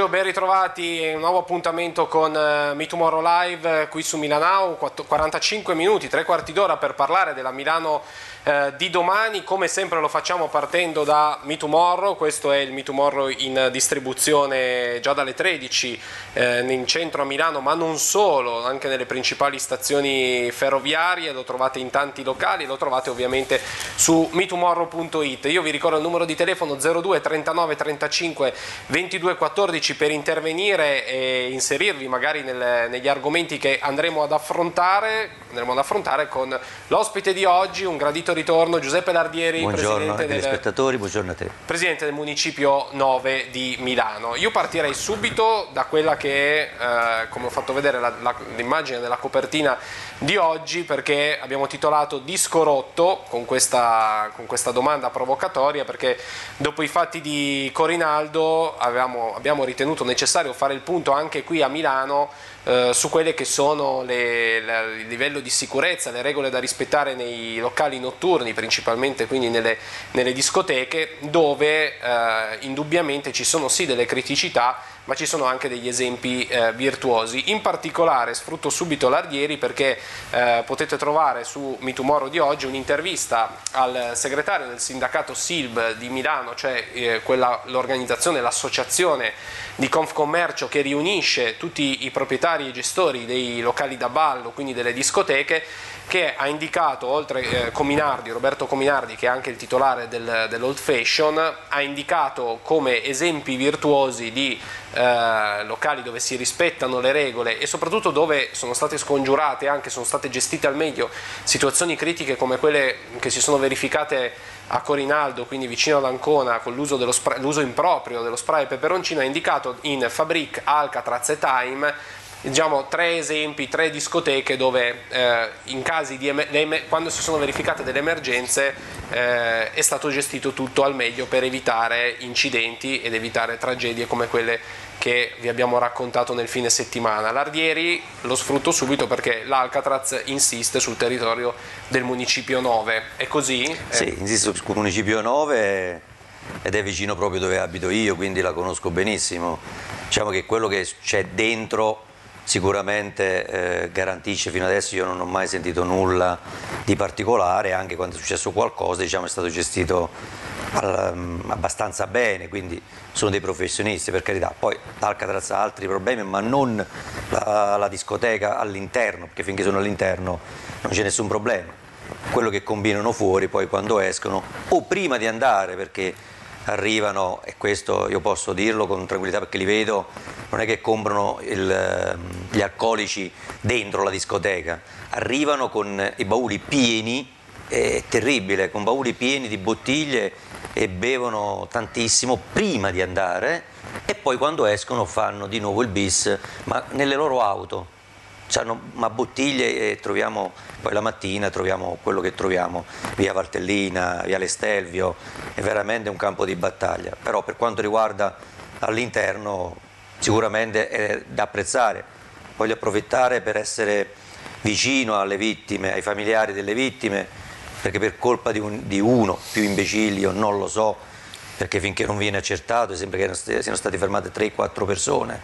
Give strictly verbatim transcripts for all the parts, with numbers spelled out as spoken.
pomeriggio, ben ritrovati, un nuovo appuntamento con uh, Me Tomorrow Live qui su Milanao, quarantacinque minuti, tre quarti d'ora per parlare della Milano uh, di domani. Come sempre lo facciamo partendo da Me Tomorrow. Questo è il Me Tomorrow in distribuzione già dalle tredici uh, in centro a Milano, ma non solo, anche nelle principali stazioni ferroviarie, lo trovate in tanti locali, lo trovate ovviamente su me tomorrow punto it. Io vi ricordo il numero di telefono zero due trentanove trentacinque ventidue quattordici per intervenire e inserirvi magari nel, negli argomenti che andremo ad affrontare, andremo ad affrontare con l'ospite di oggi, un gradito ritorno, Giuseppe Lardieri, buongiorno presidente del, spettatori, buongiorno a te. Presidente del Municipio nove di Milano. Io partirei subito da quella che è, eh, come ho fatto vedere, l'immagine della copertina di oggi, perché abbiamo titolato Disco rotto con questa, con questa domanda provocatoria, perché dopo i fatti di Corinaldo avevamo, abbiamo ritenuto necessario fare il punto anche qui a Milano eh, su quelle che sono le, le, il livello di sicurezza, le regole da rispettare nei locali notturni, principalmente quindi nelle, nelle discoteche, dove eh, indubbiamente ci sono sì delle criticità, ma ci sono anche degli esempi eh, virtuosi. In particolare sfrutto subito Lardieri perché eh, potete trovare su Me Tomorrow di oggi un'intervista al segretario del sindacato S I L B di Milano, cioè eh, l'organizzazione, l'associazione di Confcommercio che riunisce tutti i proprietari e gestori dei locali da ballo, quindi delle discoteche, che ha indicato, oltre eh, Cominardi, Roberto Cominardi, che è anche il titolare del, dell'Old Fashion, ha indicato come esempi virtuosi di eh, locali dove si rispettano le regole e soprattutto dove sono state scongiurate, anche sono state gestite al meglio situazioni critiche come quelle che si sono verificate a Corinaldo, quindi vicino ad Ancona, con l'uso l'uso improprio dello spray peperoncino. Ha indicato in Fabric, Alcatraz e Time, diciamo, tre esempi, tre discoteche dove eh, in casi di quando si sono verificate delle emergenze eh, è stato gestito tutto al meglio per evitare incidenti ed evitare tragedie come quelle che vi abbiamo raccontato nel fine settimana. Lardieri lo sfrutto subito perché l'Alcatraz insiste sul territorio del Municipio nove, è così? Sì, eh. insiste sul Municipio nove ed è vicino proprio dove abito io, quindi la conosco benissimo. Diciamo che quello che c'è dentro sicuramente eh, garantisce, fino adesso io non ho mai sentito nulla di particolare, anche quando è successo qualcosa, diciamo, è stato gestito al, um, abbastanza bene, quindi sono dei professionisti, per carità. Poi l'Alcatraz ha altri problemi, ma non la, la discoteca all'interno, perché finché sono all'interno non c'è nessun problema. Quello che combinano fuori poi quando escono o prima di andare, perché arrivano, e questo io posso dirlo con tranquillità perché li vedo, non è che comprano il, gli alcolici dentro la discoteca, arrivano con i bauli pieni, è terribile, con bauli pieni di bottiglie e bevono tantissimo prima di andare e poi quando escono fanno di nuovo il bis, ma nelle loro auto. C'hanno ma bottiglie e troviamo, poi la mattina troviamo quello che troviamo, via Valtellina, via Lestelvio, è veramente un campo di battaglia. Però per quanto riguarda all'interno sicuramente è da apprezzare. Voglio approfittare per essere vicino alle vittime, ai familiari delle vittime, perché per colpa di, un, di uno, più imbecilli io non lo so, perché finché non viene accertato sembra che siano state fermate tre quattro persone.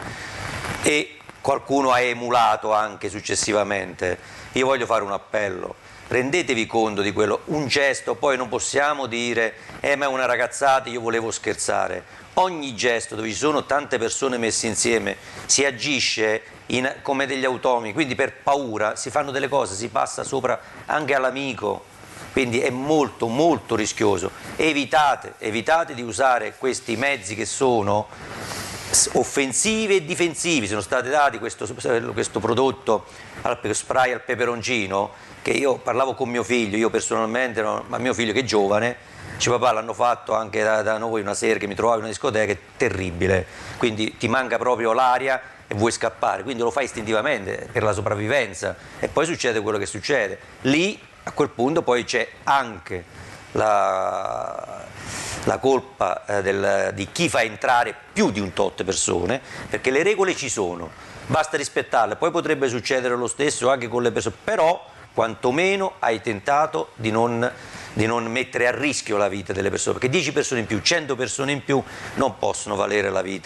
E qualcuno ha emulato anche successivamente. Io voglio fare un appello, rendetevi conto di quello, un gesto, poi non possiamo dire eh ma è una ragazzata, io volevo scherzare. Ogni gesto dove ci sono tante persone messe insieme si agisce in, come degli automi, quindi per paura si fanno delle cose, si passa sopra anche all'amico, quindi è molto molto rischioso. Evitate, evitate di usare questi mezzi che sono offensivi e difensivi. Sono stati dati questo, questo prodotto al spray al peperoncino, che io parlavo con mio figlio, io personalmente, no, ma mio figlio che è giovane, dice papà l'hanno fatto anche da, da noi una sera che mi trovavo in una discoteca, è terribile, quindi ti manca proprio l'aria e vuoi scappare, quindi lo fai istintivamente per la sopravvivenza e poi succede quello che succede. Lì a quel punto poi c'è anche la, la colpa eh, del, di chi fa entrare più di un tot persone, perché le regole ci sono, basta rispettarle, poi potrebbe succedere lo stesso anche con le persone, però quantomeno hai tentato di non, di non mettere a rischio la vita delle persone, perché dieci persone in più, cento persone in più non possono valere la vita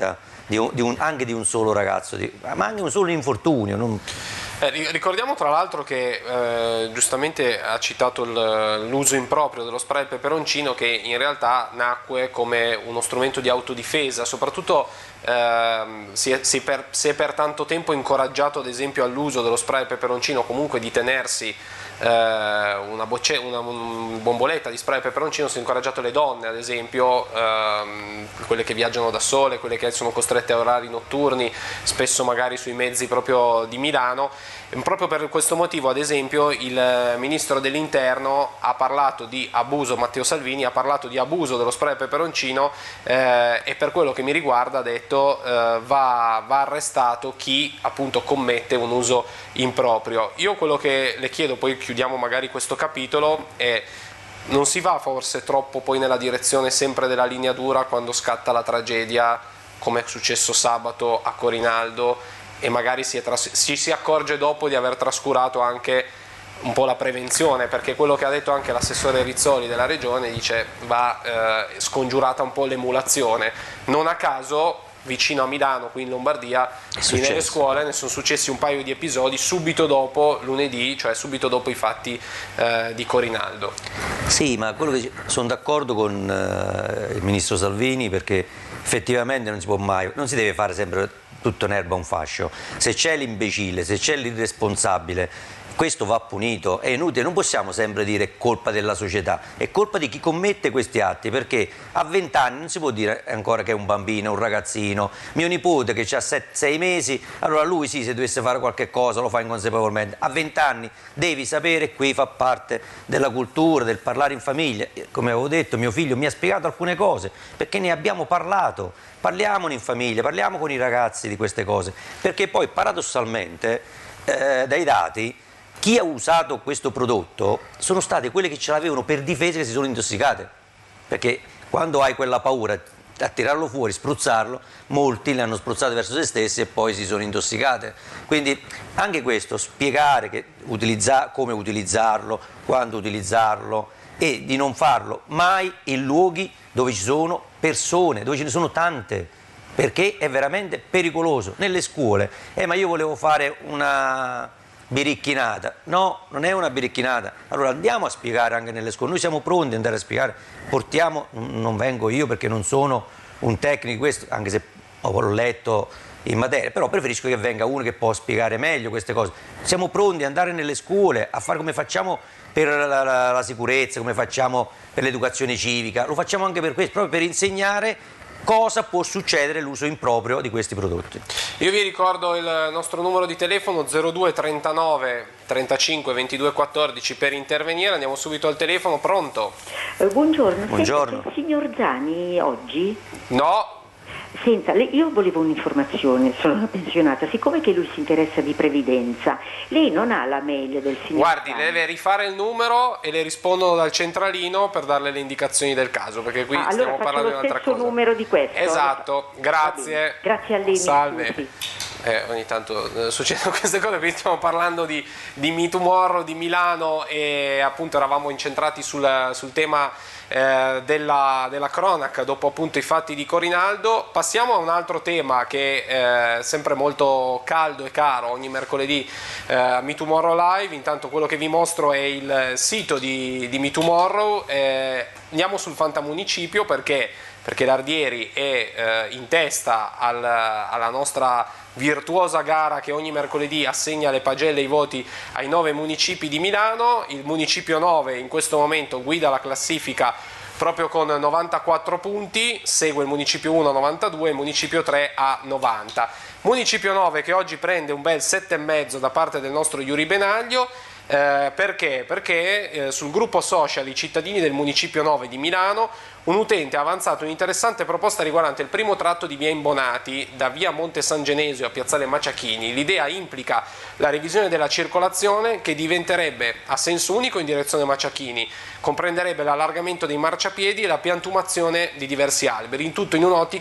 di un, di un, anche di un solo ragazzo, di, ma anche un solo infortunio. Non... Eh, ricordiamo tra l'altro che eh, giustamente ha citato l'uso improprio dello spray al peperoncino, che in realtà nacque come uno strumento di autodifesa, soprattutto eh, si, è, si, per, si è per tanto tempo incoraggiato ad esempio all'uso dello spray al peperoncino, comunque di tenersi eh, una, bocce, una un bomboletta di spray al peperoncino, si è incoraggiato le donne ad esempio, ehm, quelle che viaggiano da sole, quelle che sono costrette a orari notturni, spesso magari sui mezzi proprio di Milano. Proprio per questo motivo ad esempio il ministro dell'interno ha parlato di abuso, Matteo Salvini ha parlato di abuso dello spray al peperoncino eh, e per quello che mi riguarda ha detto eh, va, va arrestato chi appunto commette un uso improprio. Io quello che le chiedo, poi chiudiamo magari questo capitolo, è: non si va forse troppo poi nella direzione sempre della linea dura quando scatta la tragedia, come è successo sabato a Corinaldo, e magari si, è ci si accorge dopo di aver trascurato anche un po' la prevenzione, perché quello che ha detto anche l'assessore Rizzoli della regione, dice va eh, scongiurata un po' l'emulazione. Non a caso vicino a Milano, qui in Lombardia, nelle scuole ne sono successi un paio di episodi subito dopo lunedì, cioè subito dopo i fatti eh, di Corinaldo. Sì, ma quello che sono d'accordo con eh, il ministro Salvini, perché effettivamente non si può mai, non si deve fare sempre tutto in erba un fascio. Se c'è l'imbecille, se c'è l'irresponsabile, questo va punito. È inutile, non possiamo sempre dire è colpa della società, è colpa di chi commette questi atti, perché a vent'anni non si può dire ancora che è un bambino, un ragazzino. Mio nipote che ha sei mesi, allora lui sì, se dovesse fare qualche cosa lo fa inconsapevolmente. A vent'anni devi sapere, qui fa parte della cultura, del parlare in famiglia. Come avevo detto, mio figlio mi ha spiegato alcune cose, perché ne abbiamo parlato. Parliamone in famiglia, parliamo con i ragazzi di queste cose, perché poi paradossalmente eh, dai dati chi ha usato questo prodotto sono state quelle che ce l'avevano per difesa, che si sono intossicate, perché quando hai quella paura a tirarlo fuori, spruzzarlo, molti le hanno spruzzate verso se stessi e poi si sono intossicate. Quindi anche questo, spiegare che utilizza, come utilizzarlo, quando utilizzarlo, e di non farlo mai in luoghi dove ci sono persone, dove ce ne sono tante, perché è veramente pericoloso. Nelle scuole, eh ma io volevo fare una biricchinata, no, non è una biricchinata, allora andiamo a spiegare anche nelle scuole, noi siamo pronti ad andare a spiegare, portiamo, non vengo io perché non sono un tecnico di questo, anche se ho letto in materia, però preferisco che venga uno che può spiegare meglio queste cose. Siamo pronti ad andare nelle scuole a fare come facciamo per la, la, la sicurezza, come facciamo per l'educazione civica, lo facciamo anche per questo, proprio per insegnare cosa può succedere l'uso improprio di questi prodotti. Io vi ricordo il nostro numero di telefono zero due trentanove trentacinque ventidue quattordici per intervenire, andiamo subito al telefono. Pronto? Eh, buongiorno, buongiorno. Senta, il signor Zani oggi? No. Senza, io volevo un'informazione, sono una pensionata, siccome che lui si interessa di previdenza, lei non ha la mail del signor Guardi, Zani? deve rifare il numero e le rispondono dal centralino per darle le indicazioni del caso, perché qui ah, stiamo allora parlando di un'altra cosa. Allora faccio lo stesso numero di questo. Esatto, grazie. Grazie a lei. Salve. Eh, ogni tanto eh, succedono queste cose, quindi stiamo parlando di, di Me Tomorrow, di Milano, e appunto eravamo incentrati sul, sul tema eh, della, della cronaca dopo appunto i fatti di Corinaldo. Passiamo a un altro tema che è eh, sempre molto caldo e caro ogni mercoledì eh, a Me Tomorrow Live. Intanto quello che vi mostro è il sito di, di Me Tomorrow. Eh, andiamo sul fantamunicipio perché perché l'Ardieri è eh, in testa al, alla nostra virtuosa gara che ogni mercoledì assegna le pagelle e i voti ai nove municipi di Milano. Il municipio nove in questo momento guida la classifica proprio con novantaquattro punti, segue il municipio uno a novantadue, il municipio tre a novanta. Municipio nove che oggi prende un bel sette virgola cinque da parte del nostro Yuri Benaglio. Eh, perché? Perché eh, sul gruppo social I cittadini del municipio nove di Milano un utente ha avanzato un'interessante proposta riguardante il primo tratto di via Imbonati da via Monte San Genesio a piazzale Maciachini. L'idea implica la revisione della circolazione che diventerebbe a senso unico in direzione Maciachini, comprenderebbe l'allargamento dei marciapiedi e la piantumazione di diversi alberi, in tutto in un'ottica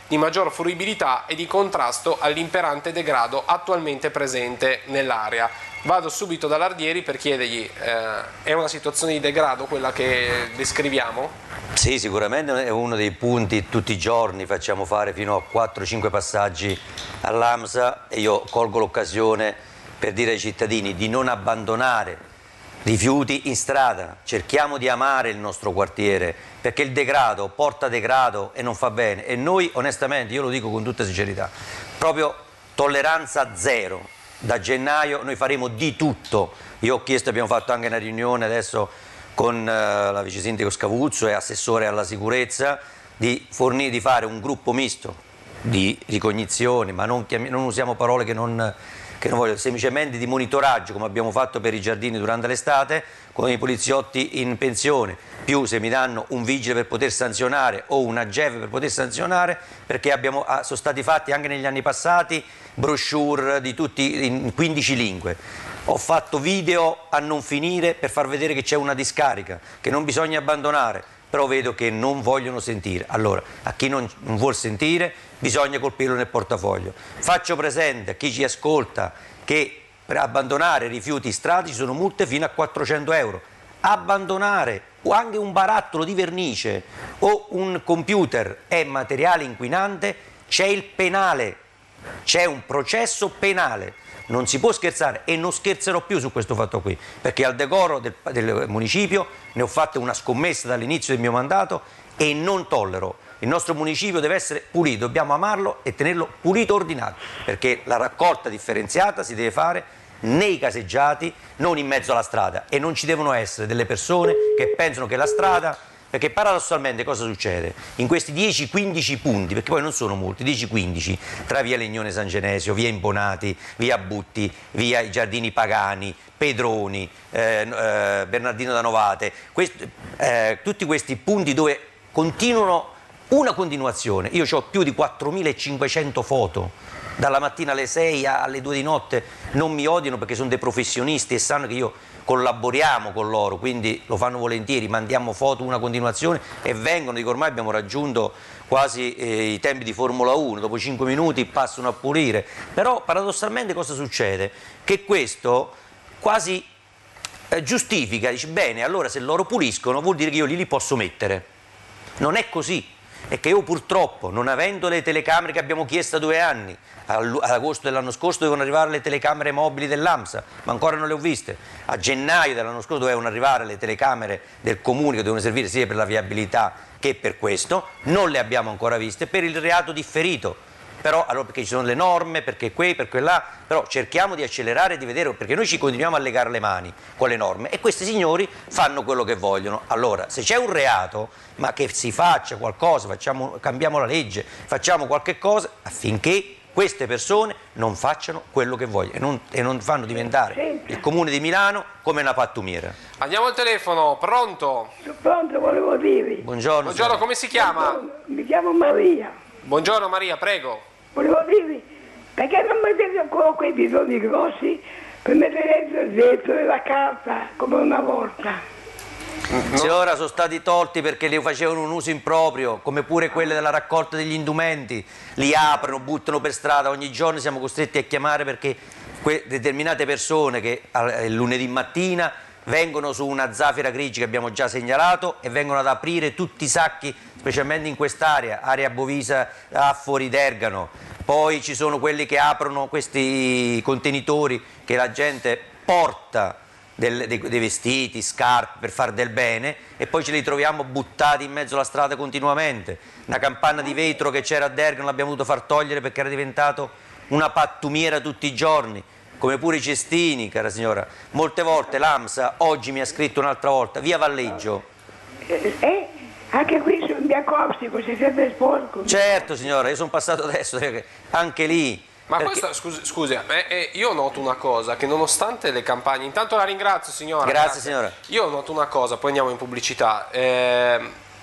di maggior fruibilità e di contrasto all'imperante degrado attualmente presente nell'area. Vado subito dall'Ardieri per chiedergli, eh, è una situazione di degrado quella che descriviamo? Sì, sicuramente è uno dei punti, tutti i giorni facciamo fare fino a quattro cinque passaggi all'AMSA e io colgo l'occasione per dire ai cittadini di non abbandonare rifiuti in strada, cerchiamo di amare il nostro quartiere perché il degrado porta degrado e non fa bene e noi onestamente, io lo dico con tutta sincerità, proprio tolleranza zero. Da gennaio noi faremo di tutto, io ho chiesto, abbiamo fatto anche una riunione adesso con uh, la vice sindaco Scavuzzo e assessore alla sicurezza di fornire, di fare un gruppo misto di ricognizione, ma non, non usiamo parole che non, che non voglio, semplicemente di monitoraggio come abbiamo fatto per i giardini durante l'estate con i poliziotti in pensione, più se mi danno un vigile per poter sanzionare o un ageve per poter sanzionare, perché abbiamo, sono stati fatti anche negli anni passati brochure di tutti in quindici lingue. Ho fatto video a non finire per far vedere che c'è una discarica, che non bisogna abbandonare, però vedo che non vogliono sentire. Allora, a chi non, non vuol sentire bisogna colpirlo nel portafoglio. Faccio presente a chi ci ascolta che per abbandonare rifiuti in strada ci sono multe fino a quattrocento euro. Abbandonare o anche un barattolo di vernice o un computer è materiale inquinante, c'è il penale, c'è un processo penale. Non si può scherzare e non scherzerò più su questo fatto qui, perché al decoro del, del municipio ne ho fatto una scommessa dall'inizio del mio mandato e non tollero. Il nostro municipio deve essere pulito, dobbiamo amarlo e tenerlo pulito e ordinato, perché la raccolta differenziata si deve fare nei caseggiati, non in mezzo alla strada, e non ci devono essere delle persone che pensano che la strada... Perché paradossalmente cosa succede? In questi dieci quindici punti, perché poi non sono molti, dieci quindici, tra via Legnone San Genesio, via Imbonati, via Butti, via i Giardini Pagani, Pedroni, eh, eh, Bernardino da Novate, questi, eh, tutti questi punti dove continuano una continuazione. Io ho più di quattromilacinquecento foto, dalla mattina alle sei alle due di notte, non mi odiano perché sono dei professionisti e sanno che io collaboriamo con loro, quindi lo fanno volentieri, mandiamo foto, una continuazione e vengono, dico ormai abbiamo raggiunto quasi eh, i tempi di Formula uno, dopo cinque minuti passano a pulire, però paradossalmente cosa succede? Che questo quasi eh, giustifica, dice bene, allora se loro puliscono vuol dire che io li, li posso mettere, non è così. È che io purtroppo, non avendo le telecamere che abbiamo chiesto da due anni, ad agosto dell'anno scorso dovevano arrivare le telecamere mobili dell'AMSA, ma ancora non le ho viste. A gennaio dell'anno scorso dovevano arrivare le telecamere del comune che devono servire sia per la viabilità che per questo, non le abbiamo ancora viste per il reato differito. Però allora perché ci sono le norme, perché qui, per quella, però cerchiamo di accelerare e di vedere, perché noi ci continuiamo a legare le mani con le norme e questi signori fanno quello che vogliono. Allora, se c'è un reato, ma che si faccia qualcosa, facciamo, cambiamo la legge, facciamo qualche cosa affinché queste persone non facciano quello che vogliono e non, e non fanno diventare il comune di Milano come una pattumiera. Andiamo al telefono, pronto? Pronto, volevo dirvi. Buongiorno. Buongiorno, come si chiama? Mi chiamo Maria. Buongiorno Maria, prego. Volevo dirvi, perché non mettete ancora quei bidoni grossi per mettere dentro il vetro e la carta come una volta? No. Se ora sono stati tolti perché li facevano un uso improprio, come pure quelle della raccolta degli indumenti, li aprono, buttano per strada, ogni giorno siamo costretti a chiamare perché determinate persone che il lunedì mattina vengono su una zafira grigia che abbiamo già segnalato e vengono ad aprire tutti i sacchi, specialmente in quest'area, area Bovisa, Affori, Dergano. Poi ci sono quelli che aprono questi contenitori che la gente porta del, dei, dei vestiti, scarpe per far del bene e poi ce li troviamo buttati in mezzo alla strada continuamente. Una campana di vetro che c'era a Dergano l'abbiamo dovuto far togliere perché era diventato una pattumiera tutti i giorni. Come pure i cestini, cara signora. Molte volte l'AMSA oggi mi ha scritto un'altra volta, via Valleggio. Eh, eh, anche qui sono Biancopsico, si sempre sporco. Certo signora, io sono passato adesso, anche lì. Ma perché... questa, scusi, scusi eh, eh, io noto una cosa, che nonostante le campagne, intanto la ringrazio signora. Grazie, grazie. signora. Io noto una cosa, poi andiamo in pubblicità. Eh,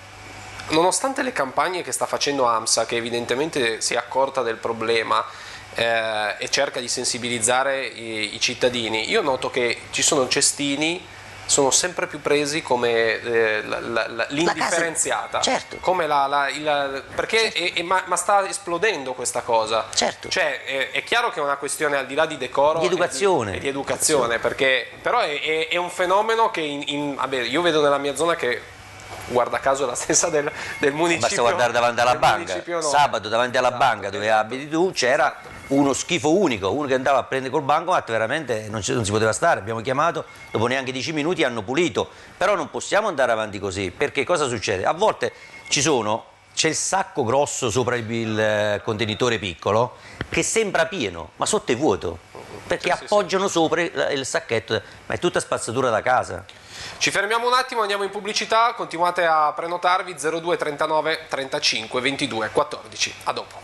nonostante le campagne che sta facendo AMSA, che evidentemente si è accorta del problema, Eh, e cerca di sensibilizzare i, i cittadini, io noto che ci sono cestini sono sempre più presi come eh, la, la, la, l'indifferenziata, certo. come la, la, il, perché certo. è, è, ma, ma sta esplodendo questa cosa, certo. Cioè è, è chiaro che è una questione al di là di decoro di educazione, e di, e di educazione, perché però è, è, è un fenomeno che in, in, vabbè, io vedo nella mia zona che guarda caso è la stessa del, del municipio. Basta guardare davanti alla banca, no. sabato davanti alla esatto, banca dove esatto, abiti tu c'era esatto. uno schifo unico, uno che andava a prendere col bancomat, veramente non, non si poteva stare, abbiamo chiamato, dopo neanche dieci minuti hanno pulito, però non possiamo andare avanti così, perché cosa succede? A volte ci sono, c'è il sacco grosso sopra il, il contenitore piccolo che sembra pieno, ma sotto è vuoto, perché sì, appoggiano sì, sì. sopra il, il sacchetto, ma è tutta spazzatura da casa. Ci fermiamo un attimo, andiamo in pubblicità, continuate a prenotarvi zero due trentanove trentacinque ventidue quattordici, a dopo.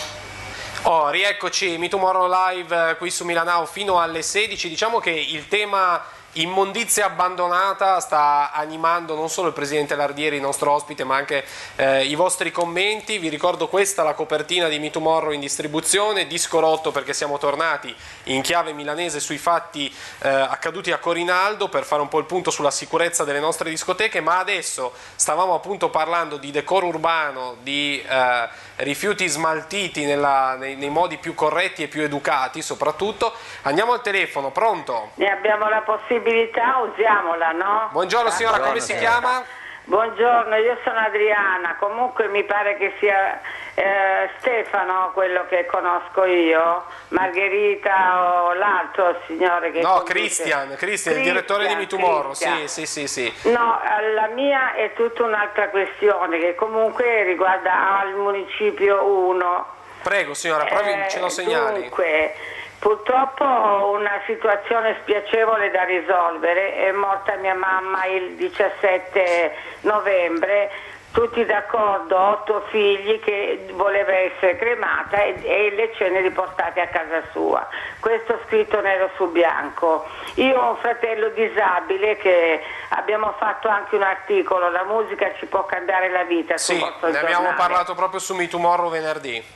Oh, rieccoci, Me Tomorrow Live qui su Milanao fino alle sedici. Diciamo che il tema immondizia abbandonata sta animando non solo il presidente Lardieri, il nostro ospite, ma anche eh, i vostri commenti. Vi ricordo questa la copertina di Me Tomorrow in distribuzione, disco rotto perché siamo tornati in chiave milanese sui fatti eh, accaduti a Corinaldo per fare un po' il punto sulla sicurezza delle nostre discoteche, ma adesso stavamo appunto parlando di decoro urbano, di eh, rifiuti smaltiti nella, nei, nei modi più corretti e più educati soprattutto. Andiamo al telefono, pronto? Ne abbiamo la possibilità, usiamola, no? Buongiorno signora, Buongiorno, come si signora. chiama? Buongiorno, io sono Adriana, comunque mi pare che sia eh, Stefano quello che conosco io, Margherita o l'altro signore che No, conduce. Cristian, Cristian, il direttore di Me Tomorrow, sì, sì, sì, sì. No, la mia è tutta un'altra questione che comunque riguarda al municipio uno. Prego signora, provi, Eh, ce lo segnali. Dunque, purtroppo ho una situazione spiacevole da risolvere, è morta mia mamma il diciassette novembre, tutti d'accordo, otto figli, che voleva essere cremata e, e le ceneri riportate a casa sua. Questo scritto nero su bianco. Io ho un fratello disabile che abbiamo fatto anche un articolo, la musica ci può cambiare la vita. Sì, sul vostro ne abbiamo giornale. parlato proprio su Me Tomorrow venerdì.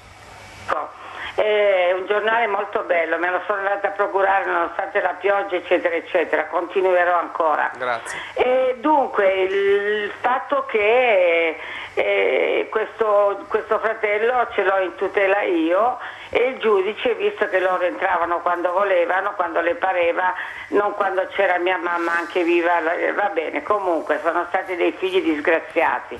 È un giornale molto bello, me lo sono andata a procurare nonostante la pioggia eccetera eccetera, continuerò ancora. Grazie. E dunque il fatto che eh, questo, questo fratello ce l'ho in tutela io e il giudice, visto che loro entravano quando volevano, quando le pareva, non quando c'era mia mamma anche viva, va bene, comunque sono stati dei figli disgraziati.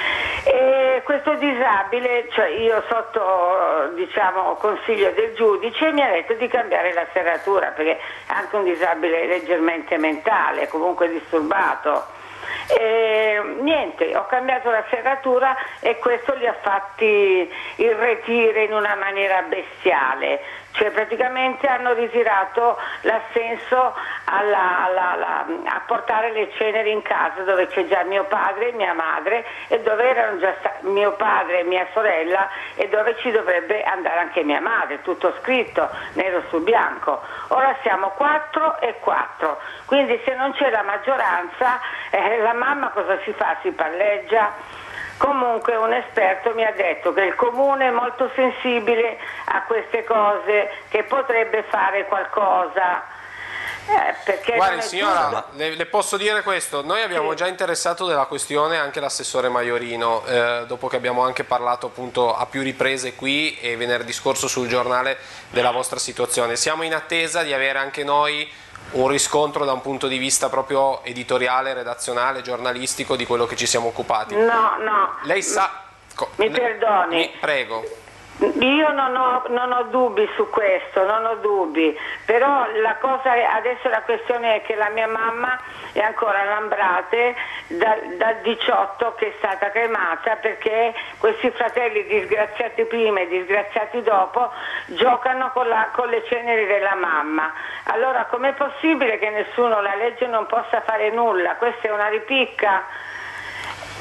E questo disabile, cioè io sotto diciamo consiglio del giudice, mi ha detto di cambiare la serratura perché è anche un disabile leggermente mentale, comunque disturbato. E, niente, ho cambiato la serratura e questo li ha fatti irretire in una maniera bestiale, cioè praticamente hanno ritirato l'assenso alla, alla, alla, a portare le ceneri in casa dove c'è già mio padre e mia madre e dove erano già sta- mio padre e mia sorella e dove ci dovrebbe andare anche mia madre, tutto scritto nero su bianco. Ora siamo quattro e quattro, quindi se non c'è la maggioranza eh, la mamma cosa si fa? Si palleggia? Comunque un esperto mi ha detto che il comune è molto sensibile a queste cose, che potrebbe fare qualcosa. Eh, perché Guardi non è signora, giusto. le, le posso dire questo, noi abbiamo Sì. già interessato della questione anche l'assessore Maiorino, eh, dopo che abbiamo anche parlato appunto a più riprese qui e venerdì scorso sul giornale della vostra situazione. Siamo in attesa di avere anche noi un riscontro da un punto di vista proprio editoriale, redazionale, giornalistico di quello che ci siamo occupati. No, no. Lei sa... Mi perdoni. Mi, prego. Io non ho, non ho dubbi su questo, non ho dubbi, però la cosa è, adesso la questione è che la mia mamma è ancora a Lambrate dal, dal diciotto che è stata cremata perché questi fratelli disgraziati prima e disgraziati dopo giocano con, la, con le ceneri della mamma. Allora com'è possibile che nessuno, la legge non possa fare nulla? Questa è una ripicca.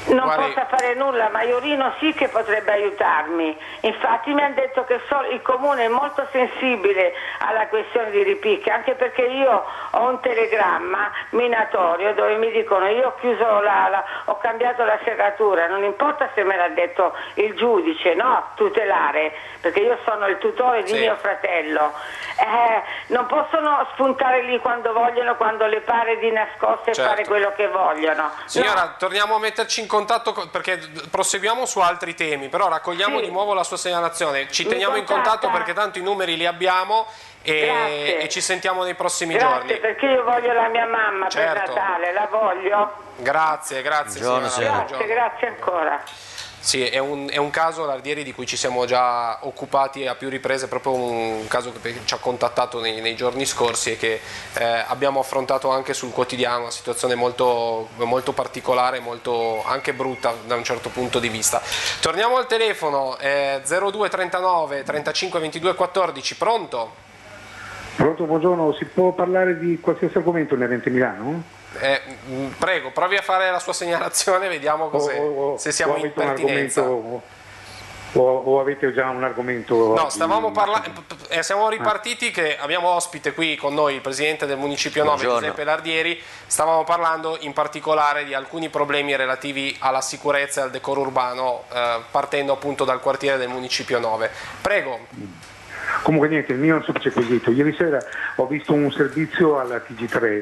non Guardi... possa fare nulla, ma Iorino sì che potrebbe aiutarmi. Infatti mi hanno detto che so, il comune è molto sensibile alla questione di ripicche, anche perché io ho un telegramma minatorio dove mi dicono io ho chiuso la, la ho cambiato la serratura, non importa se me l'ha detto il giudice, no, tutelare, perché io sono il tutore di sì. mio fratello. Eh, non possono spuntare lì quando vogliono, quando le pare di nascosto e certo. fare quello che vogliono. Signora, no. torniamo a metterci in contatto con, perché proseguiamo su altri temi, però raccogliamo sì. di nuovo la sua segnalazione, ci Mi teniamo contatta. in contatto perché tanto i numeri li abbiamo e, e ci sentiamo nei prossimi grazie, giorni. Perché io voglio la mia mamma certo. per Natale, la voglio. Grazie, grazie Buongiorno, signora. Grazie, grazie ancora. Sì, è un, è un caso, l'Ardieri, di cui ci siamo già occupati a più riprese, proprio un caso che ci ha contattato nei, nei giorni scorsi e che eh, abbiamo affrontato anche sul quotidiano, una situazione molto, molto particolare, molto anche brutta da un certo punto di vista. Torniamo al telefono, eh, zero due trentanove trentacinque ventidue quattordici, pronto? Pronto, buongiorno, si può parlare di qualsiasi argomento inerente a Milano? Eh, prego, provi a fare la sua segnalazione, vediamo cos'è, o, o, se siamo o in pertinenza. O, o avete già un argomento? No, stavamo parlando, eh, siamo ripartiti che abbiamo ospite qui con noi il presidente del Municipio nove, Buongiorno. Giuseppe Lardieri. Stavamo parlando in particolare di alcuni problemi relativi alla sicurezza e al decoro urbano, eh, partendo appunto dal quartiere del Municipio nove. Prego. Comunque niente, il mio è un semplice quesito. Ieri sera ho visto un servizio alla T G tre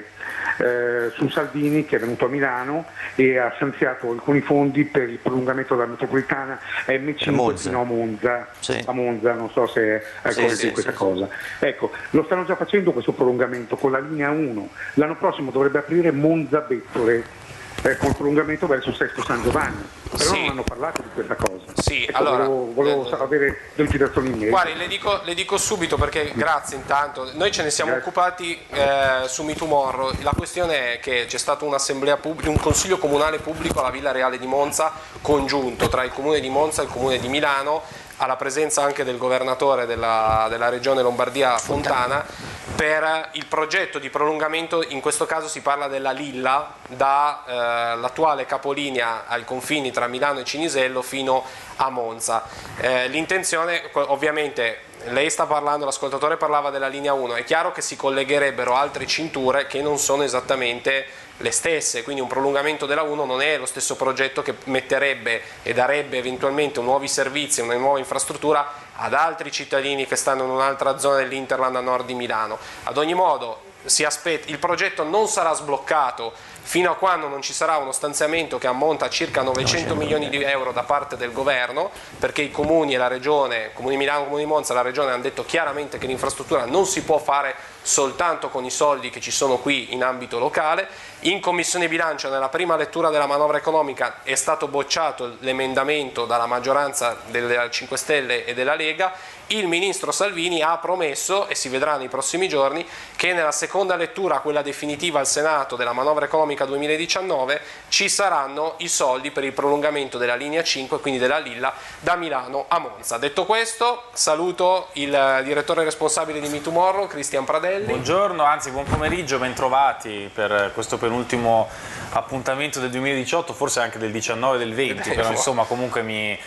eh, su Salvini, che è venuto a Milano e ha stanziato alcuni fondi per il prolungamento della metropolitana M cinque fino a Monza, sì. a Monza, non so se è al sì, corrente sì, di questa sì, cosa. Ecco, lo stanno già facendo questo prolungamento con la linea uno. L'anno prossimo dovrebbe aprire Monza-Bettole eh, con il prolungamento verso Sesto San Giovanni. Però Sì. non hanno parlato di questa cosa. Sì, ecco, allora, volevo, volevo eh, avere delucidazioni in merito. Guardi, le dico, le dico subito perché grazie intanto, noi ce ne siamo Grazie. occupati eh, su MeToMorrow. La questione è che c'è stato un'assemblea pubblica, un consiglio comunale pubblico alla Villa Reale di Monza congiunto tra il comune di Monza e il comune di Milano, alla presenza anche del governatore della, della regione Lombardia Fontana, per il progetto di prolungamento. In questo caso si parla della Lilla dall'attuale eh, capolinea ai confini tra Milano e Cinisello fino a Monza. Eh, l'intenzione, ovviamente, lei sta parlando, l'ascoltatore parlava della linea uno, è chiaro che si collegherebbero altre cinture che non sono esattamente le stesse, quindi un prolungamento della uno non è lo stesso progetto che metterebbe e darebbe eventualmente nuovi servizi, una nuova infrastruttura ad altri cittadini che stanno in un'altra zona dell'Interland a nord di Milano. Ad ogni modo si aspetta, il progetto non sarà sbloccato fino a quando non ci sarà uno stanziamento che ammonta a circa novecento milioni di euro da parte del governo, perché i comuni e la regione, Comune di Milano, Comune di Monza e la regione hanno detto chiaramente che l'infrastruttura non si può fare soltanto con i soldi che ci sono qui in ambito locale. In Commissione Bilancio, nella prima lettura della manovra economica, è stato bocciato l'emendamento dalla maggioranza delle cinque Stelle e della Lega. Il ministro Salvini ha promesso, e si vedrà nei prossimi giorni, che nella seconda lettura, quella definitiva al Senato della manovra economica duemiladiciannove, ci saranno i soldi per il prolungamento della linea cinque, quindi della Lilla, da Milano a Monza. Detto questo, saluto il direttore responsabile di MeToMorrow, Cristian Pradelli. Buongiorno, anzi buon pomeriggio, bentrovati per questo penultimo appuntamento del duemiladiciotto, forse anche del diciannove e del venti, però insomma comunque mi...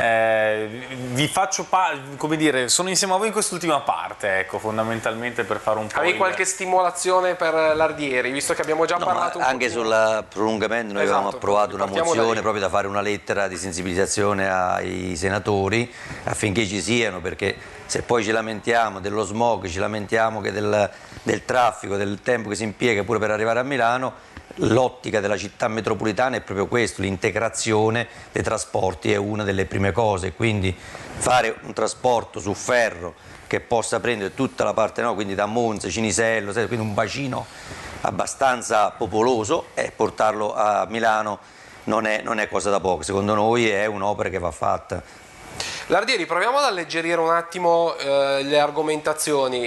Eh, vi faccio, come dire, sono insieme a voi in quest'ultima parte, ecco, fondamentalmente per fare un po'. Avevi il... qualche stimolazione per l'Ardieri, visto che abbiamo già no, parlato un anche sul prolungamento noi esatto, avevamo approvato una mozione da proprio da fare una lettera di sensibilizzazione ai senatori affinché ci siano, perché se poi ci lamentiamo dello smog, ci lamentiamo che del, del traffico, del tempo che si impiega pure per arrivare a Milano, l'ottica della città metropolitana è proprio questo, l'integrazione dei trasporti è una delle prime cose, quindi fare un trasporto su ferro che possa prendere tutta la parte, no, quindi da Monza, Cinisello, quindi un bacino abbastanza popoloso, e portarlo a Milano non è, non è cosa da poco, secondo noi è un'opera che va fatta. Lardieri, proviamo ad alleggerire un attimo eh, le argomentazioni.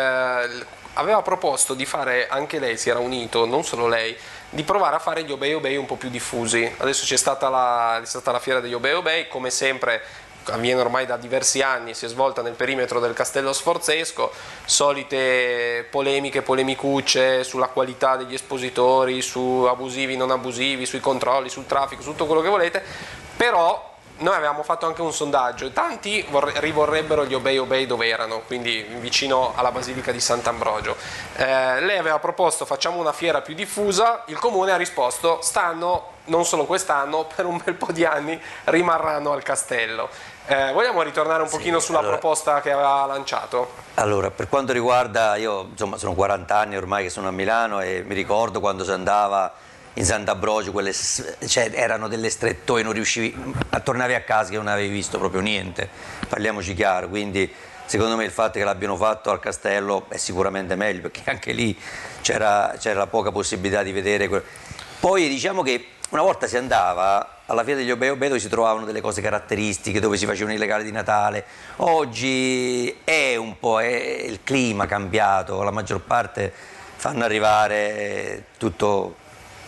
Eh, aveva proposto di fare, anche lei si era unito, non solo lei, di provare a fare gli Obei Obei un po' più diffusi. Adesso c'è stata la, è stata la fiera degli Obei Obei, come sempre avviene ormai da diversi anni, si è svolta nel perimetro del Castello Sforzesco, solite polemiche, polemicucce sulla qualità degli espositori, su abusivi, non abusivi, sui controlli, sul traffico, su tutto quello che volete, però noi avevamo fatto anche un sondaggio e tanti rivorrebbero gli Obei Obei dove erano, quindi vicino alla Basilica di Sant'Ambrogio. Eh, lei aveva proposto facciamo una fiera più diffusa, il comune ha risposto stanno, non solo quest'anno, per un bel po' di anni rimarranno al castello. Eh, vogliamo ritornare un pochino sì, sulla allora, proposta che aveva lanciato? Allora, per quanto riguarda, io insomma sono quaranta anni ormai che sono a Milano e mi ricordo quando si andava in Sant'Ambrogio, quelle, cioè, erano delle strettoie, non riuscivi, tornavi a casa che non avevi visto proprio niente, parliamoci chiaro, quindi secondo me il fatto che l'abbiano fatto al castello è sicuramente meglio, perché anche lì c'era poca possibilità di vedere. Poi diciamo che una volta si andava alla fiera degli Obei Obei dove si trovavano delle cose caratteristiche, dove si facevano i regali di Natale. Oggi è un po' è il clima cambiato, la maggior parte fanno arrivare tutto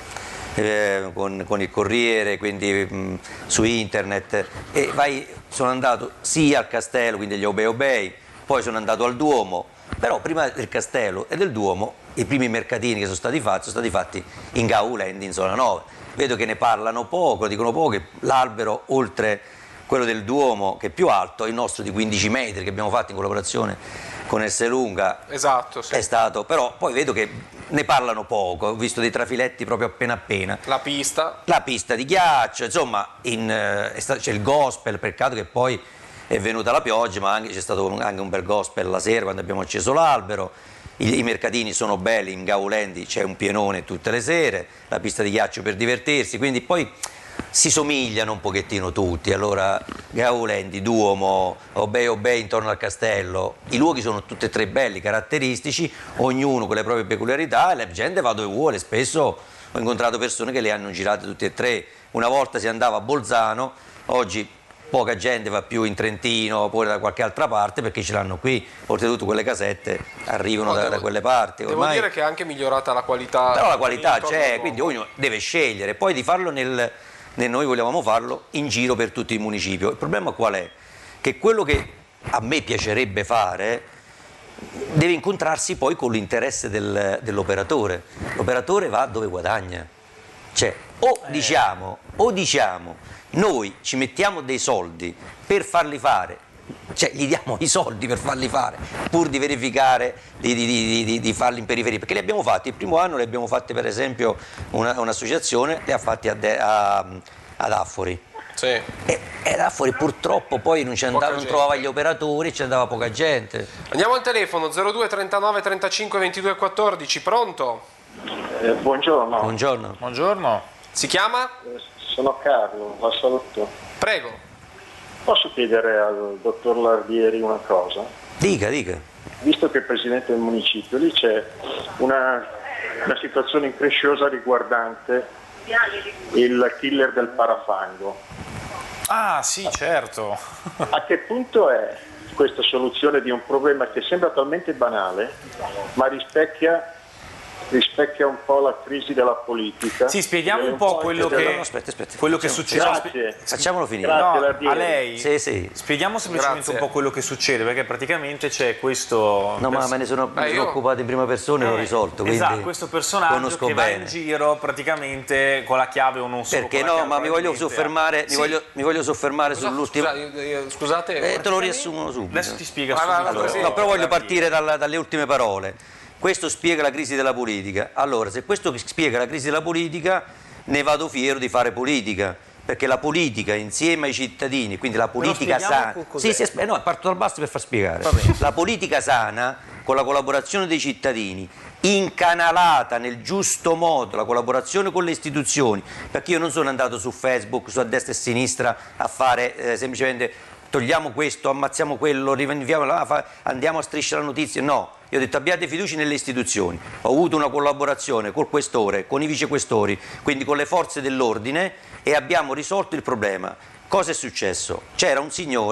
eh, con, con il Corriere, quindi mh, su internet, e vai, sono andato sia al castello, quindi agli Obei Obei, poi sono andato al Duomo, però prima del castello e del Duomo i primi mercatini che sono stati fatti sono stati fatti in Gaulendi, in zona nove. Vedo che ne parlano poco, dicono poco, che l'albero oltre quello del Duomo, che è più alto, il nostro di quindici metri che abbiamo fatto in collaborazione con Esselunga, esatto, sì. È stato, però poi vedo che ne parlano poco, ho visto dei trafiletti proprio appena appena. La pista. La pista di ghiaccio, insomma, c'è il gospel, peccato che poi è venuta la pioggia, ma c'è stato anche un bel gospel la sera quando abbiamo acceso l'albero. I, I mercatini sono belli, in Gaulendi c'è un pienone tutte le sere, la pista di ghiaccio per divertirsi, quindi poi si somigliano un pochettino tutti. Allora Gaulendi, Duomo, Obei Obei intorno al castello, i luoghi sono tutti e tre belli, caratteristici, ognuno con le proprie peculiarità, e la gente va dove vuole. Spesso ho incontrato persone che le hanno girate tutte e tre. Una volta si andava a Bolzano, oggi poca gente va più in Trentino oppure da qualche altra parte perché ce l'hanno qui, oltretutto quelle casette arrivano no, da, devo, da quelle parti. Ormai... Devo dire che è anche migliorata la qualità. Però la qualità c'è, quindi ognuno deve scegliere, poi di farlo nel, nel noi vogliamo farlo in giro per tutto il municipio. Il problema qual è? Che quello che a me piacerebbe fare deve incontrarsi poi con l'interesse del, dell'operatore. L'operatore va dove guadagna, cioè o diciamo, o diciamo noi ci mettiamo dei soldi per farli fare, cioè gli diamo i soldi per farli fare, pur di verificare, di, di, di, di, di farli in periferia, perché li abbiamo fatti, il primo anno li abbiamo fatti per esempio una, un'associazione, li ha fatti a de, a, ad Affori. Sì. E, e ad Affori purtroppo poi non, andava, non trovava gli operatori, ci andava poca gente. Andiamo al telefono zero due trentanove trentacinque ventidue quattordici, pronto? Eh, buongiorno. Buongiorno. Buongiorno. Si chiama? Sono Carlo, la saluto. Prego. Posso chiedere al dottor Lardieri una cosa? Dica, dica. Visto che è presidente del municipio, lì c'è una, una situazione incresciosa riguardante il killer del parafango. Ah sì, certo. A che punto è questa soluzione di un problema che sembra talmente banale, ma rispecchia rispecchia un po' la crisi della politica. Sì, spieghiamo un po' quello che, della... no, aspetta, aspetta. quello che succede. Grazie. Facciamolo finire. Grazie, no, a lei. Sì, sì. Spieghiamo semplicemente Grazie. un po' quello che succede, perché praticamente c'è questo. No, ma me ne sono, eh, sono io... occupato in prima persona e eh, l'ho risolto. Esatto, questo personaggio che va bene. in giro praticamente con la chiave o non solo. Perché no, ma mi voglio soffermare, sì. mi, voglio, mi voglio soffermare Scusa, sull'ultimo. Scusa, scusate, eh, te lo riassumo subito. Adesso ti spiega vai, subito. vai, vai, allora, no, però voglio partire dalla, dalle ultime parole. Questo spiega la crisi della politica. Allora, se questo spiega la crisi della politica, ne vado fiero di fare politica, perché la politica insieme ai cittadini, quindi la politica sana. Sì, sì, no, parto dal basso per far spiegare. La politica sana, con la collaborazione dei cittadini, incanalata nel giusto modo, la collaborazione con le istituzioni, perché io non sono andato su Facebook, su a destra e a sinistra a fare eh, semplicemente togliamo questo, ammazziamo quello, rivendiamo la, andiamo a Striscia la notizia, no. Io ho detto abbiate fiducia nelle istituzioni, ho avuto una collaborazione col questore, con i vicequestori, quindi con le forze dell'ordine, e abbiamo risolto il problema. Cosa è successo? C'era un signore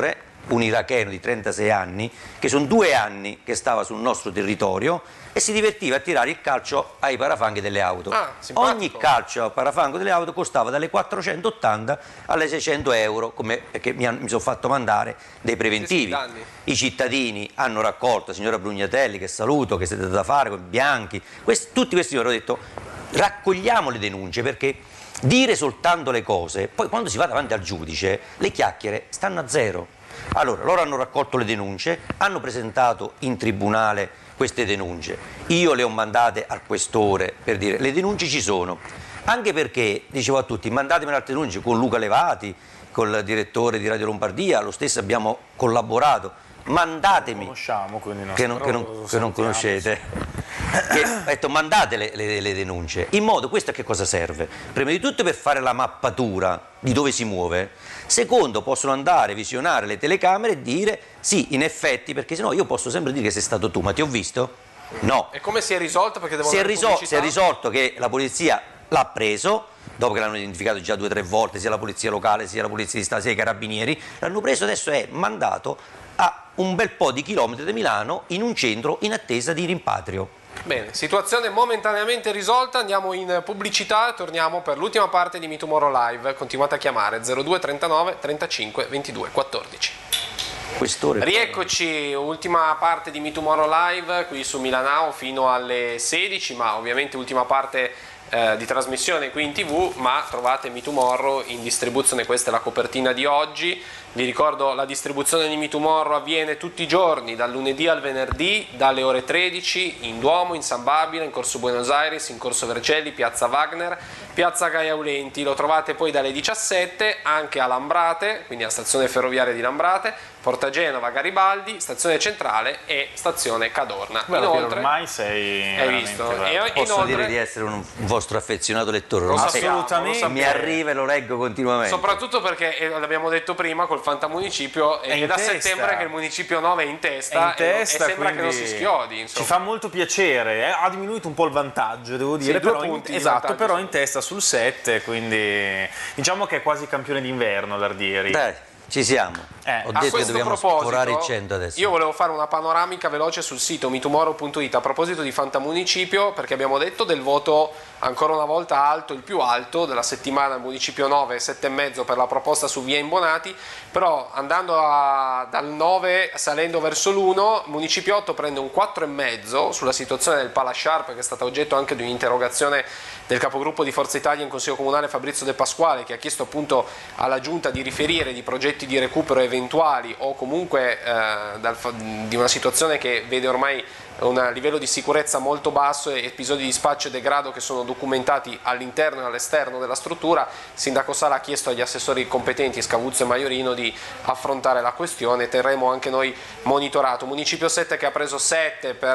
un iracheno di trentasei anni, che sono due anni che stava sul nostro territorio e si divertiva a tirare il calcio ai parafanghi delle auto. Ah, ogni calcio a parafango delle auto costava dalle quattrocentottanta alle seicento euro, come perché mi, mi sono fatto mandare dei preventivi. I cittadini hanno raccolto, signora Brugnatelli, che saluto, che siete da fare con Bianchi, questi, tutti questi signori hanno detto raccogliamo le denunce, perché dire soltanto le cose, poi quando si va davanti al giudice le chiacchiere stanno a zero. Allora, loro hanno raccolto le denunce, hanno presentato in tribunale queste denunce, io le ho mandate al questore per dire le denunce ci sono, anche perché dicevo a tutti mandatemi altre denunce, con Luca Levati, col direttore di Radio Lombardia, lo stesso abbiamo collaborato, mandatemi, conosciamo, quindi no, che, non, che, non, che non conoscete, che, ho detto mandate le, le, le denunce, in modo, questo a che cosa serve? Prima di tutto per fare la mappatura di dove si muove, secondo possono andare a visionare le telecamere e dire sì, in effetti, perché sennò io posso sempre dire che sei stato tu, ma ti ho visto? No. E come si è risolto? Perché devo si, è risol- si è risolto che la polizia l'ha preso, dopo che l'hanno identificato già due o tre volte, sia la polizia locale, sia la polizia di Stato, sia i carabinieri, l'hanno preso, adesso è mandato a un bel po' di chilometri da Milano in un centro in attesa di rimpatrio. Bene, situazione momentaneamente risolta, andiamo in pubblicità e torniamo per l'ultima parte di Me Tomorrow Live. Continuate a chiamare zero due trentanove trentacinque ventidue quattordici. Quest'ore. Rieccoci, ultima parte di Me Tomorrow Live qui su Milanao fino alle sedici, ma ovviamente ultima parte eh, di trasmissione qui in tv, ma trovate Me Tomorrow in distribuzione, questa è la copertina di oggi. Vi ricordo la distribuzione di Me Tomorrow avviene tutti i giorni, dal lunedì al venerdì, dalle ore tredici, in Duomo, in San Babila, in Corso Buenos Aires, in Corso Vercelli, Piazza Wagner, Piazza Gaia Aulenti. Lo trovate poi dalle diciassette anche a Lambrate, quindi a stazione ferroviaria di Lambrate, Porta Genova, Garibaldi, stazione centrale e stazione Cadorna. Guarda, inoltre, ormai sei hai visto? E, posso inoltre, dire di essere un vostro affezionato lettore, lo assolutamente, mi arriva e lo leggo continuamente, soprattutto perché eh, l'abbiamo detto prima col fantamunicipio, è, è da testa. Settembre che il municipio nove è in testa, è in testa e, e sembra che non si schiodi, insomma. Ci fa molto piacere, eh? Ha diminuito un po' il vantaggio, devo dire, sì, però, due punti in, esatto, però sì. In testa sul sette, quindi diciamo che è quasi campione d'inverno l'Ardieri. Dai, ci siamo. Eh, Ho a detto che dobbiamo sforare il cento adesso. Io volevo fare una panoramica veloce sul sito mitomorrow punto it a proposito di Fantamunicipio, perché abbiamo detto del voto ancora una volta alto, il più alto della settimana, il Municipio nove, sette e mezzo per la proposta su Via Imbonati, però andando a, dal nove salendo verso l'uno, il Municipio otto prende un quattro e mezzo sulla situazione del Palasciarpe, che è stata oggetto anche di un'interrogazione del capogruppo di Forza Italia in Consiglio Comunale Fabrizio De Pasquale, che ha chiesto appunto alla Giunta di riferire di progetti di recupero eventuali o comunque eh, dal, di una situazione che vede ormai un livello di sicurezza molto basso e episodi di spaccio e degrado che sono documentati all'interno e all'esterno della struttura. Il sindaco Sala ha chiesto agli assessori competenti Scavuzzo e Maiorino di affrontare la questione, terremo anche noi monitorato. Municipio sette che ha preso sette per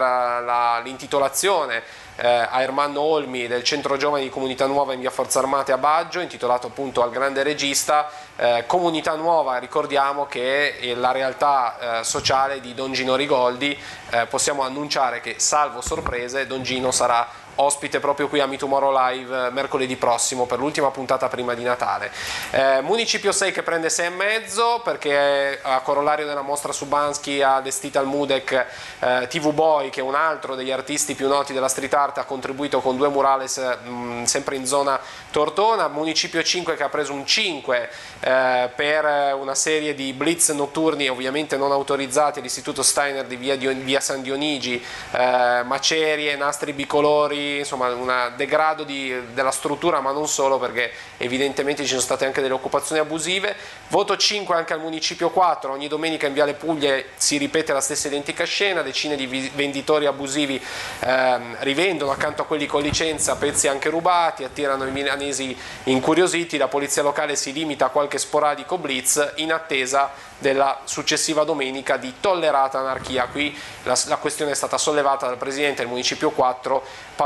l'intitolazione Eh, a Ermanno Olmi del Centro Giovani di Comunità Nuova in via Forze Armate a Baggio, intitolato appunto al grande regista. eh, Comunità Nuova, ricordiamo che è la realtà eh, sociale di Don Gino Rigoldi. eh, possiamo annunciare che, salvo sorprese, Don Gino sarà ospite proprio qui a Me Tomorrow Live mercoledì prossimo per l'ultima puntata prima di Natale. eh, Municipio sei che prende sei e mezzo perché a corollario della mostra Subansky allestita al Mudec, eh, T V Boy, che è un altro degli artisti più noti della street art, ha contribuito con due murales mh, sempre in zona Tortona. Municipio cinque che ha preso un cinque eh, per una serie di blitz notturni ovviamente non autorizzati all'Istituto Steiner di via, Dion- via San Dionigi, eh, macerie, nastri bicolori, insomma un degrado di, della struttura, ma non solo, perché evidentemente ci sono state anche delle occupazioni abusive. Voto cinque anche al Municipio quattro, ogni domenica in Viale Puglie si ripete la stessa identica scena, decine di venditori abusivi ehm, rivendono accanto a quelli con licenza pezzi anche rubati, attirano i milanesi incuriositi, la polizia locale si limita a qualche sporadico blitz in attesa della successiva domenica di tollerata anarchia. Qui la, la questione è stata sollevata dal presidente del Municipio quattro, Paolo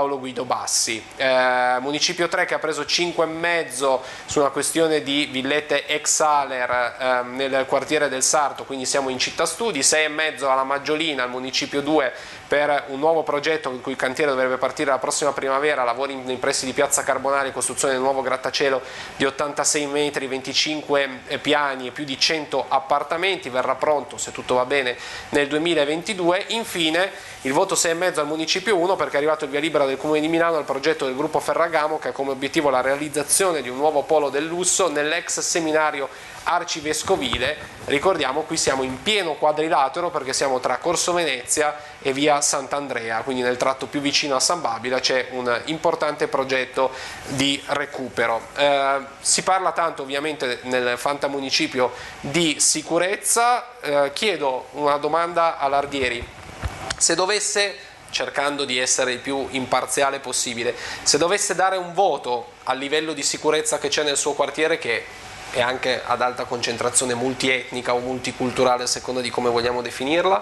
Paolo Guido Bassi. Eh, Municipio tre che ha preso cinque e mezzo su una questione di villette ex Aler eh, nel quartiere del Sarto, quindi siamo in città studi. sei e mezzo alla Maggiolina, al Municipio due, per un nuovo progetto il cui cantiere dovrebbe partire la prossima primavera, lavori nei pressi di Piazza Carbonari, costruzione del nuovo grattacielo di ottantasei metri, venticinque piani e più di cento appartamenti, verrà pronto, se tutto va bene, nel duemilaventidue. Infine il voto sei e mezzo al Municipio uno perché è arrivato il via libera del Comune di Milano al progetto del gruppo Ferragamo che ha come obiettivo la realizzazione di un nuovo polo del lusso nell'ex seminario arcivescovile. Ricordiamo, qui siamo in pieno quadrilatero perché siamo tra Corso Venezia e via Sant'Andrea, quindi nel tratto più vicino a San Babila c'è un importante progetto di recupero. Eh, si parla tanto ovviamente nel fantamunicipio di sicurezza. Eh, chiedo una domanda all'Ardieri: se dovesse, cercando di essere il più imparziale possibile, se dovesse dare un voto al livello di sicurezza che c'è nel suo quartiere, che è anche ad alta concentrazione multietnica o multiculturale a seconda di come vogliamo definirla?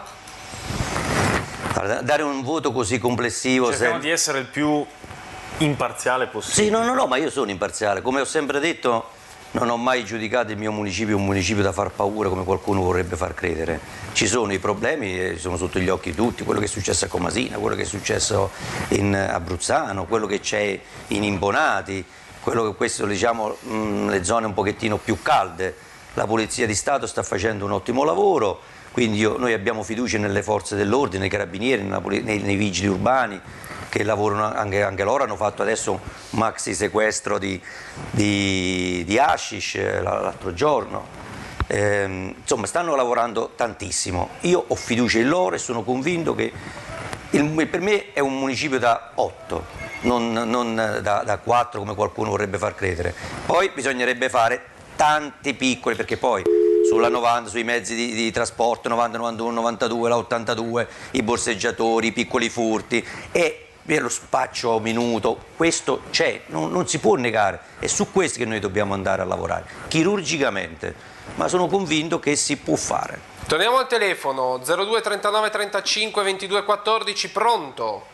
Guarda, dare un voto così complessivo... Cerchiamo se... di essere il più imparziale possibile. Sì, no, no, no, ma io sono imparziale. Come ho sempre detto, non ho mai giudicato il mio municipio un municipio da far paura come qualcuno vorrebbe far credere. Ci sono i problemi, sono sotto gli occhi di tutti, quello che è successo a Comasina, quello che è successo in Abruzzano, quello che c'è in Imbonati, quello che questo, diciamo, mh, le zone un pochettino più calde. La Polizia di Stato sta facendo un ottimo lavoro, quindi io, noi abbiamo fiducia nelle forze dell'ordine, nei carabinieri, nei, nei vigili urbani, che lavorano, anche, anche loro hanno fatto adesso un maxi sequestro di, di, di hashish l'altro giorno. Eh, insomma, stanno lavorando tantissimo. Io ho fiducia in loro e sono convinto che il, per me è un municipio da otto. Non, non da, da quattro come qualcuno vorrebbe far credere. Poi bisognerebbe fare tanti piccoli, perché poi sulla novanta, sui mezzi di, di trasporto novanta, novantuno, novantadue, la ottantadue, i borseggiatori, i piccoli furti e lo spaccio minuto, questo c'è, non, non si può negare, è su questo che noi dobbiamo andare a lavorare chirurgicamente, ma sono convinto che si può fare. Torniamo al telefono zero due trentanove trentacinque ventidue quattordici. Pronto?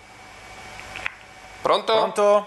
Pronto? Pronto?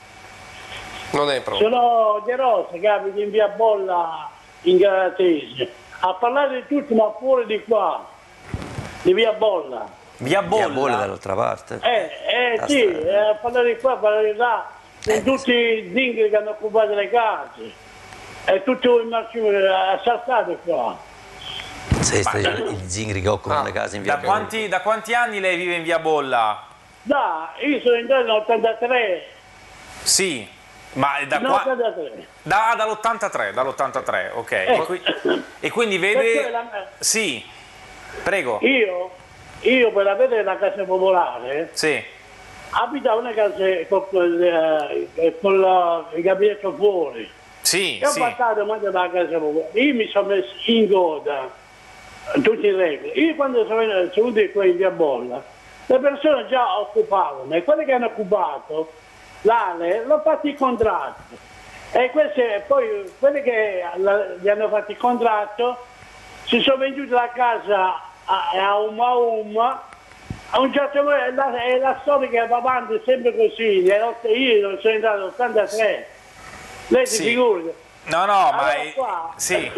Non è pronto. Sono De Rosa, che abito in via Bolla in Galatese. A parlare di tutti, ma fuori di qua, di via Bolla. Via Bolla? Via Bolla dall'altra parte? Eh, eh sì, eh, a parlare di qua, a parlare di là, con eh, tutti i zingari che hanno occupato le case. E tutti i marciumi assaltati qua. Sì, ma, i zingari che occupano ah, le case in via da Bolla. Quanti, da quanti anni lei vive in via Bolla? Da, io sono entrato nell'ottantatré. Sì, ma da qua... Da, dall'ottantatré, dall'ottantatré, ok. Eh. E, qui, e quindi vede... La... Sì, prego. Io, io per avere la casa popolare, sì, abitavo nelle case con, eh, con la, il gabinetto fuori. Sì, e ho sì. passato davanti alla casa popolare. Io mi sono messo in coda, tutti in regola. Io quando sono venuto qua in via Bolla, le persone già occupavano e quelli che hanno occupato l'Ale l'hanno fatto il contratto e queste, poi quelli che gli hanno fatto il contratto si sono venduti la casa a, a umma a umma. A un certo punto è la, è la storia che va avanti sempre così. Io non sono entrato nell'ottantatré, lei si sì. figura? No, no, allora, ma è... qua, sì.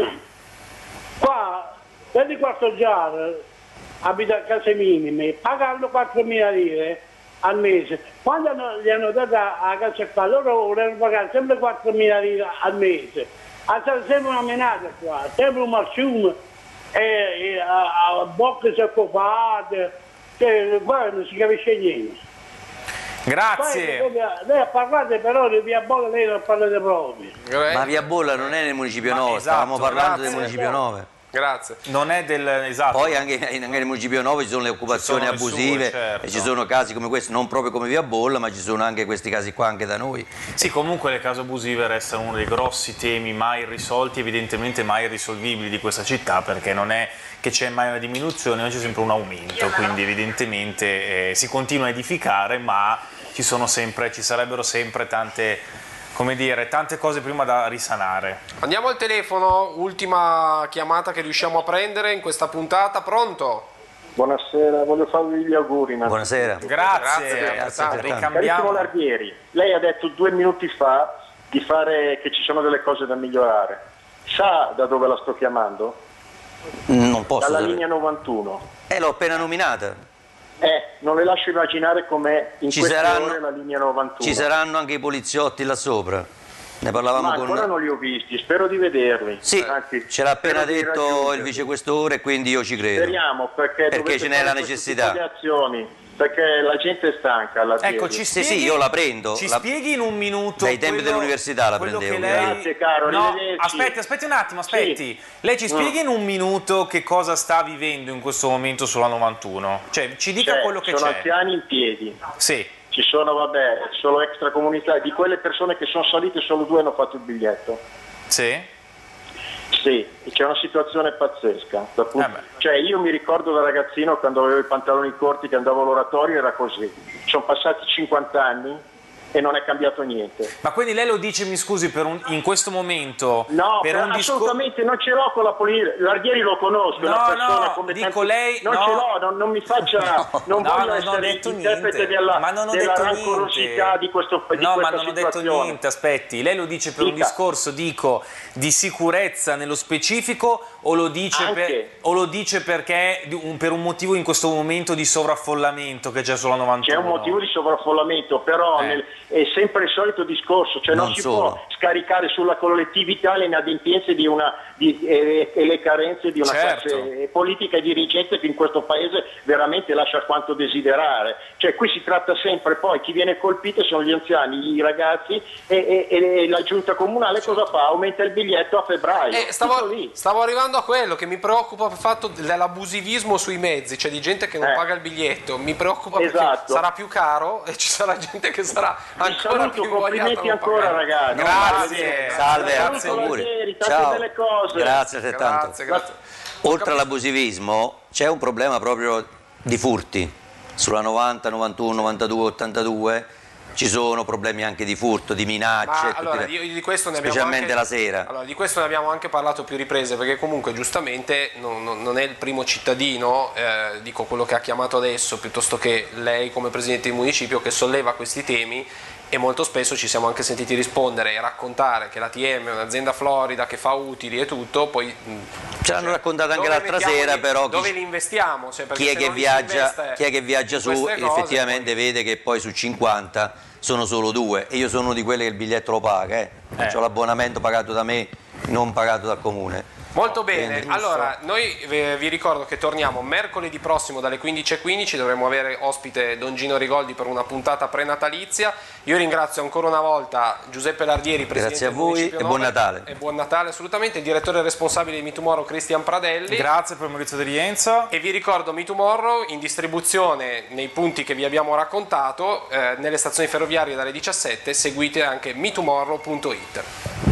qua ventiquattro giorni abita a case minime, pagando quattromila lire al mese. Quando hanno, gli hanno dato la casa qua, loro volevano pagare sempre quattromila lire al mese. Ha stato sempre una menata qua, sempre un marciume, e, e a, a bocche soccopate, cioè, poi non si capisce niente. Grazie. Poi, lei ha parlato però di via Bolla, lei non parlate proprio. Ma via Bolla non è nel municipio Ma nove, esatto, stavamo parlando grazie. del municipio nove. Grazie. Non è del... esatto. Poi anche, anche nel municipio nove ci sono le occupazioni sono abusive, sue, certo. E ci sono casi come questo, non proprio come via Bolla, ma ci sono anche questi casi qua anche da noi. Sì, comunque le case abusive restano uno dei grossi temi mai risolti, evidentemente mai irrisolvibili di questa città, perché non è che c'è mai una diminuzione, ma c'è sempre un aumento, quindi evidentemente eh, si continua a edificare, ma ci sono sempre, ci sarebbero sempre tante... come dire, tante cose prima da risanare. Andiamo al telefono, ultima chiamata che riusciamo a prendere in questa puntata. Pronto? Buonasera, voglio farvi gli auguri. Buonasera. Grazie, Grazie, grazie. Ricambiamo. Carissimo Lardieri, lei ha detto due minuti fa di fare, che ci sono delle cose da migliorare. Sa da dove la sto chiamando? Non posso Dalla sapere. linea novantuno. Eh, l'ho appena nominata. Eh, non le lascio immaginare com'è in Ci queste saranno- ore la linea novantuno. Ci saranno anche i poliziotti là sopra. Ne parlavamo Ma con... ancora non li ho visti, spero di vederli. Sì, Anzi, ce l'ha appena spero di detto il raggiungerli. vicequestore e quindi io ci credo. Speriamo, perché, Perché dovete ce n'è fare la questo necessità. tipo di azioni, perché la gente è stanca. La Ecco, ci Sì, spieghi, sì, io la prendo. Ci La- spieghi in un minuto Dai tempi quello- dell'università la quello prendevo, che lei... Grazie, caro, No, arrivederci. aspetti, aspetti un attimo, aspetti. Sì. Lei ci spieghi Mm. in un minuto che cosa sta vivendo in questo momento sulla novantuno? Cioè, ci dica C'è, quello che sono c'è. anziani in piedi. Sì. Ci sono, vabbè, solo extracomunitari. Di quelle persone che sono salite, solo due hanno fatto il biglietto. Sì? Sì, c'è una situazione pazzesca. Dal punto- Eh beh. cioè, io mi ricordo da ragazzino, quando avevo i pantaloni corti, che andavo all'oratorio, era così. Sono passati cinquanta anni e non è cambiato niente. Ma quindi lei lo dice, mi scusi, per un, in questo momento... No, per per- un discor- assolutamente non ce l'ho con la politica. Lardieri lo conosco, è No, una persona no, come dico tanti- lei- Non no. ce l'ho, non, non mi faccia... non No, voglio non ho essere detto interprete niente. della, Ma non ho della detto rancorosità niente. di, questo, di No, questa ma non ho detto situazione. niente, aspetti. Lei lo dice per un Dica. discorso, dico, di sicurezza nello specifico o lo dice, per, Anche. o lo dice perché di un- per un motivo in questo momento di sovraffollamento che c'è sulla novantuno? C'è un motivo di sovraffollamento, però Eh. nel- è sempre il solito discorso, cioè non, Non si solo. può scaricare sulla collettività le inadempienze di una, di, e, e le carenze di una Certo. classe politica e dirigente che in questo paese veramente lascia quanto desiderare. Cioè qui si tratta sempre, poi chi viene colpito sono gli anziani, i ragazzi e, e- e la giunta comunale cosa fa? Aumenta il biglietto a febbraio. Eh, Tutto stavo, lì. stavo arrivando a quello che mi preoccupa il fatto dell'abusivismo sui mezzi, cioè di gente che non Eh. paga il biglietto. Mi preoccupa Esatto. perché sarà più caro e ci sarà gente che sarà Vi ancora saluto, più invogliata a complimenti non ancora pagare. ragazzi. Grazie. Salve, Saluto, grazie, auguri. Lardieri, tante Ciao. belle cose. Grazie altrettanto. Grazie, grazie. Oltre all'abusivismo c'è un problema proprio di furti. Sulla novanta, novantuno, novantadue, ottantadue ci sono problemi anche di furto, di minacce, Ma tutti allora, le- di, di questo ne abbiamo specialmente anche, la sera. allora, di questo ne abbiamo anche parlato più riprese, perché comunque giustamente non, non- non è il primo cittadino, eh, dico quello che ha chiamato adesso, piuttosto che lei come presidente di municipio, che solleva questi temi, e molto spesso ci siamo anche sentiti rispondere e raccontare che l'A T M è un'azienda florida che fa utili e tutto, poi mh, Ce l'hanno raccontato anche dove l'altra mettiamo sera, li- però chi- dove li investiamo? Cioè, perché chi è se che non li si viaggia, investe chi è che viaggia in su queste cose, effettivamente poi- vede che poi su cinquanta sono solo due e io sono uno di quelli che il biglietto lo paga, eh. Eh. Ho l'abbonamento pagato da me, non pagato dal comune. Molto bene, Quindi, allora noi eh, vi ricordo che torniamo mercoledì prossimo dalle quindici e quindici, dovremo avere ospite Don Gino Rigoldi per una puntata prenatalizia. Io ringrazio ancora una volta Giuseppe Lardieri, presidente Grazie a del voi Municipio e buon nove, Natale. e buon Natale assolutamente, il direttore responsabile di Mitumorrow Cristian Pradelli. Grazie per Maurizio De Rienzo. E vi ricordo Mitumorrow in distribuzione nei punti che vi abbiamo raccontato, eh, nelle stazioni ferroviarie dalle diciassette, seguite anche mitumorrow punto it.